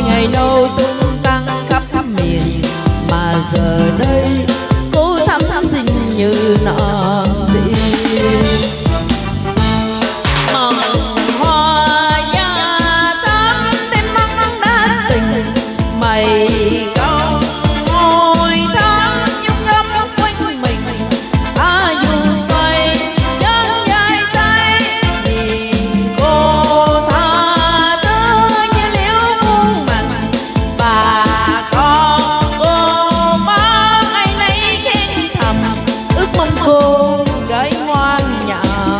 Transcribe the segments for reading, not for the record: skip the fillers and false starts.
ngày đầu tung tăng khắp khắp miền, mà giờ đây cô thắm thắm xinh như nọ tiên. Mầm hoa gia thắm tem nắng đã tình, mày con ngồi thắm nhung ngấm quanh mình. Dù xoay chân dài tay nhìn cô tha thứ như liễu muôn mảnh. Bà con cô bác ai nấy khen thầm, ước mong cô gái ngoan nhà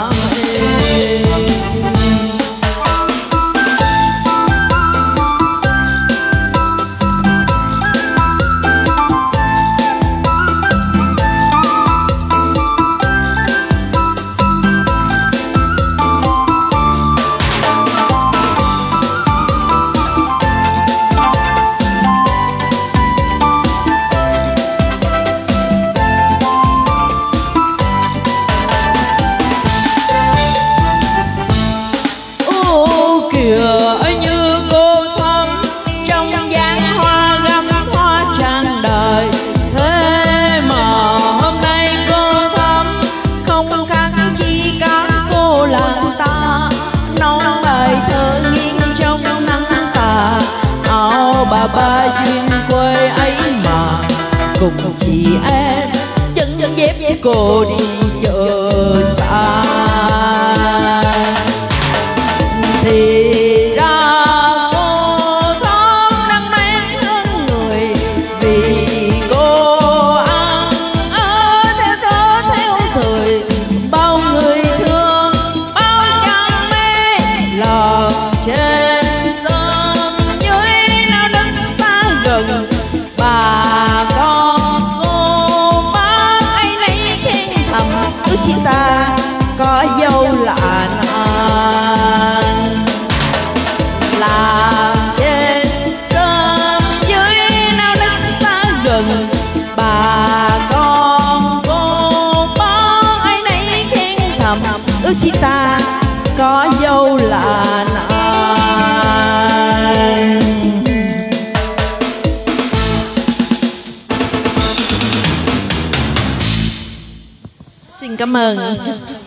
như cô thắm trong dáng hoa gấm hoa tràn đời. Thế mà hôm nay cô thắm không khác chi các cô làng ta, nói bài thơ nghiêng trong nắng tà. Áo bà duyên quê ấy mà cùng chị em chân dép cô đi chợ xa. Thì ra cô thắm đang mến hơn người, vì cô ăn ở theo thơ theo thời. Bao người thương bao chẳng mê, lòng trên sông dưới nào đất xa gần. Bà con cô bác ai nấy khen thầm, ước chị ta có dâu lạ nàng. Làm trên sông dưới nào đất xa gần, bà con cô bác ai nấy khen thầm, ước chị ta có dâu lạ nàng. Xin cảm ơn.